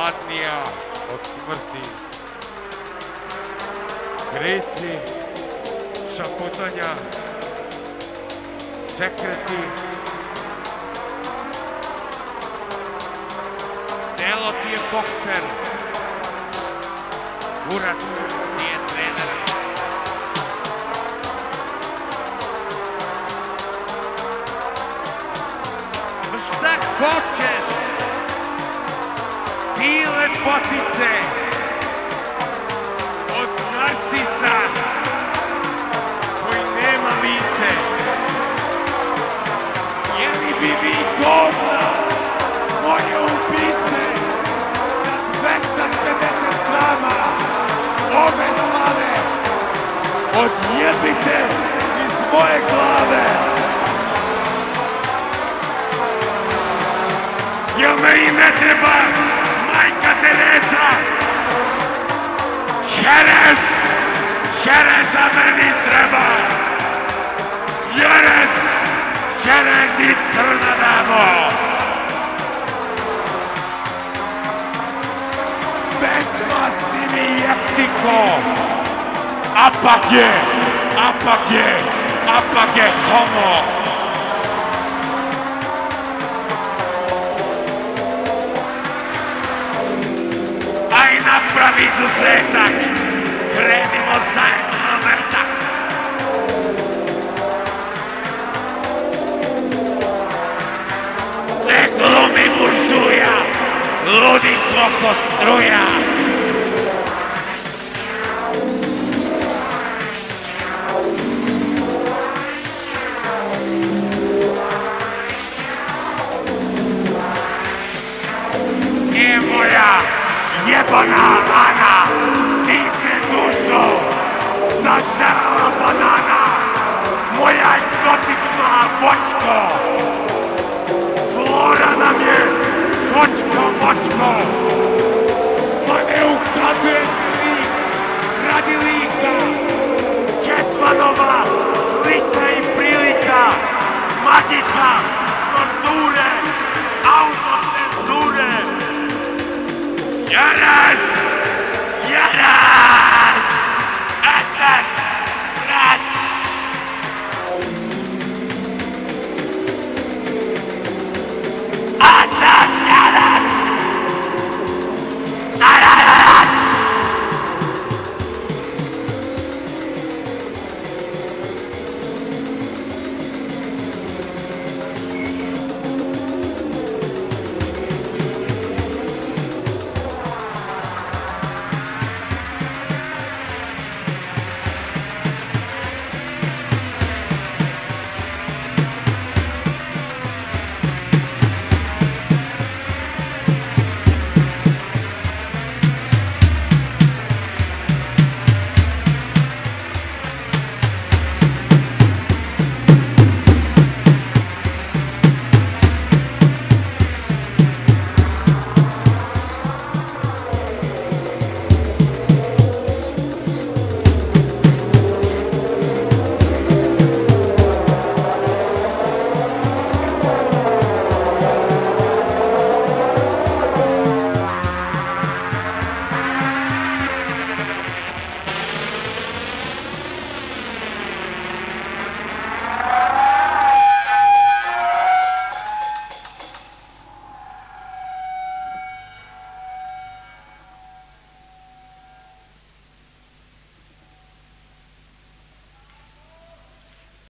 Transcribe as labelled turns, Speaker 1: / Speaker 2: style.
Speaker 1: hladnija od smrti. Krici, šaputanja, sekreti. Telo ti je bokser, urat ti je trener. Šta hoćeš? Ti lepotice od narcisa koji nema lice. Jeli bi vi govna moje ubice za 250 grama ove slave odjebite iz moje glave. Jel me i ne treba majka Teresa? Šereza meni treba. Šerez i crna damo. Bez vas si mi jeptiko. Apak je homo. Aj napravi izuzetak, krenimo zajedno na vrtak. Ne glumi buržuja, ludi ko struja. Nije moja jebana Ana, ti se dušo zažrala banana, moja egzotična vočko. Flora nam je vočko. Ma ne ukazuje lik radi lika, Četmanova lika i prilika, magica, torture, autocenzure. Šerez!